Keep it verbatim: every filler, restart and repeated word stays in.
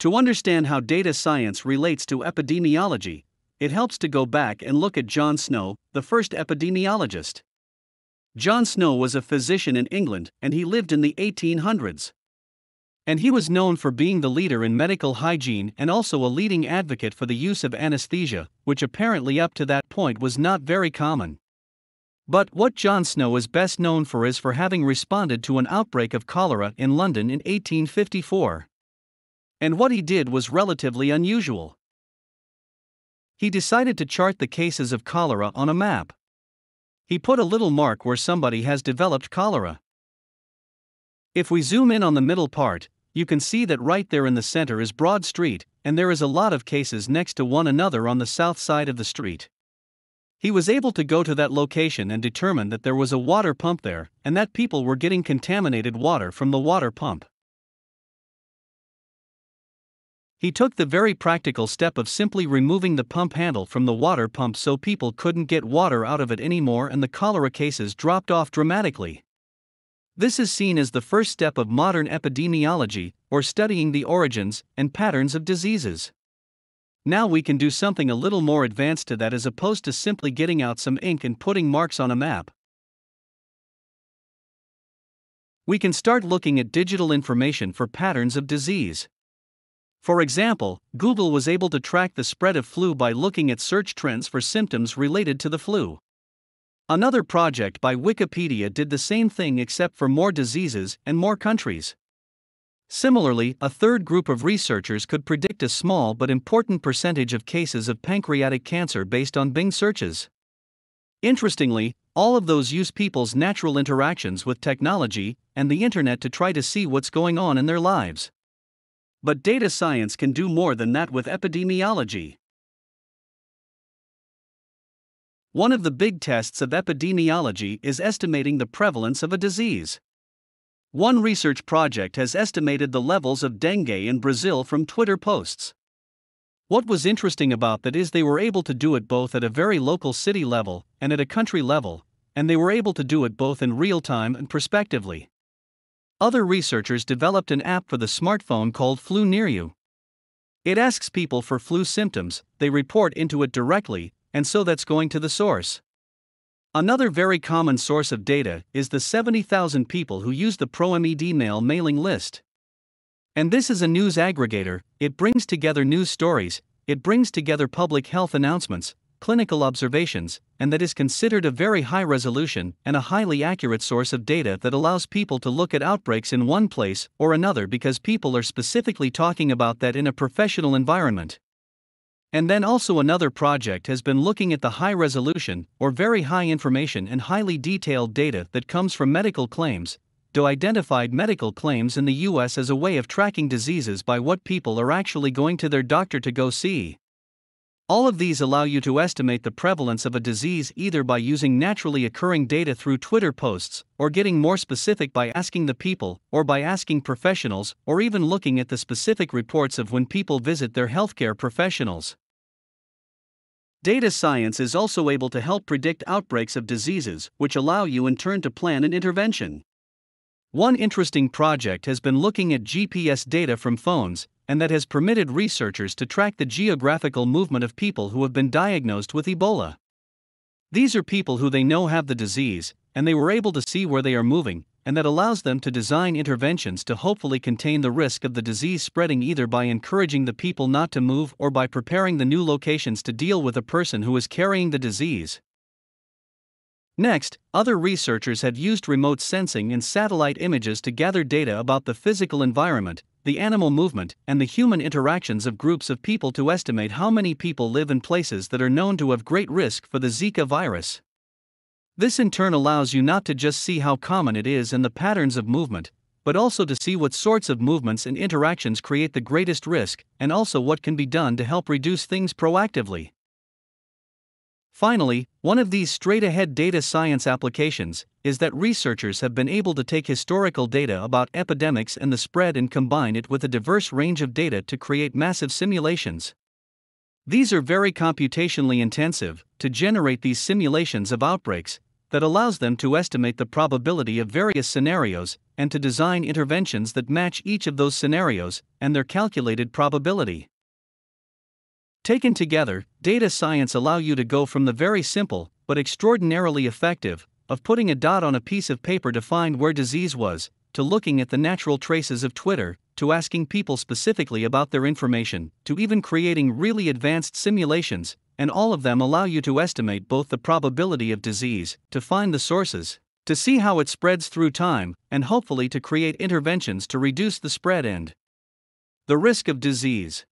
To understand how data science relates to epidemiology, it helps to go back and look at John Snow, the first epidemiologist. John Snow was a physician in England, and he lived in the eighteen hundreds. And he was known for being the leader in medical hygiene and also a leading advocate for the use of anesthesia, which apparently up to that point was not very common. But what John Snow is best known for is for having responded to an outbreak of cholera in London in eighteen fifty-four. And what he did was relatively unusual. He decided to chart the cases of cholera on a map. He put a little mark where somebody has developed cholera. If we zoom in on the middle part, you can see that right there in the center is Broad Street, and there is a lot of cases next to one another on the south side of the street. He was able to go to that location and determine that there was a water pump there, and that people were getting contaminated water from the water pump. He took the very practical step of simply removing the pump handle from the water pump so people couldn't get water out of it anymore, and the cholera cases dropped off dramatically. This is seen as the first step of modern epidemiology, or studying the origins and patterns of diseases. Now we can do something a little more advanced to that as opposed to simply getting out some ink and putting marks on a map. We can start looking at digital information for patterns of disease. For example, Google was able to track the spread of flu by looking at search trends for symptoms related to the flu. Another project by Wikipedia did the same thing except for more diseases and more countries. Similarly, a third group of researchers could predict a small but important percentage of cases of pancreatic cancer based on Bing searches. Interestingly, all of those use people's natural interactions with technology and the internet to try to see what's going on in their lives. But data science can do more than that with epidemiology. One of the big tests of epidemiology is estimating the prevalence of a disease. One research project has estimated the levels of dengue in Brazil from Twitter posts. What was interesting about that is they were able to do it both at a very local city level and at a country level, and they were able to do it both in real time and prospectively. Other researchers developed an app for the smartphone called Flu Near You. It asks people for flu symptoms, they report into it directly, and so that's going to the source. Another very common source of data is the seventy thousand people who use the ProMed mail mailing list. And this is a news aggregator. It brings together news stories, it brings together public health announcements, clinical observations, and that is considered a very high resolution and a highly accurate source of data that allows people to look at outbreaks in one place or another because people are specifically talking about that in a professional environment. And then also another project has been looking at the high resolution or very high information and highly detailed data that comes from medical claims, to identified medical claims in the U S as a way of tracking diseases by what people are actually going to their doctor to go see. All of these allow you to estimate the prevalence of a disease either by using naturally occurring data through Twitter posts, or getting more specific by asking the people, or by asking professionals, or even looking at the specific reports of when people visit their healthcare professionals. Data science is also able to help predict outbreaks of diseases, which allow you in turn to plan an intervention. One interesting project has been looking at G P S data from phones, and that has permitted researchers to track the geographical movement of people who have been diagnosed with Ebola. These are people who they know have the disease, and they were able to see where they are moving, and that allows them to design interventions to hopefully contain the risk of the disease spreading either by encouraging the people not to move or by preparing the new locations to deal with a person who is carrying the disease. Next, other researchers have used remote sensing and satellite images to gather data about the physical environment, the animal movement, and the human interactions of groups of people to estimate how many people live in places that are known to have great risk for the Zika virus. This in turn allows you not to just see how common it is and the patterns of movement, but also to see what sorts of movements and interactions create the greatest risk, and also what can be done to help reduce things proactively. Finally, one of these straight-ahead data science applications is that researchers have been able to take historical data about epidemics and the spread and combine it with a diverse range of data to create massive simulations. These are very computationally intensive to generate these simulations of outbreaks that allows them to estimate the probability of various scenarios and to design interventions that match each of those scenarios and their calculated probability. Taken together, data science allow you to go from the very simple, but extraordinarily effective, of putting a dot on a piece of paper to find where disease was, to looking at the natural traces of Twitter, to asking people specifically about their information, to even creating really advanced simulations, and all of them allow you to estimate both the probability of disease, to find the sources, to see how it spreads through time, and hopefully to create interventions to reduce the spread and the risk of disease.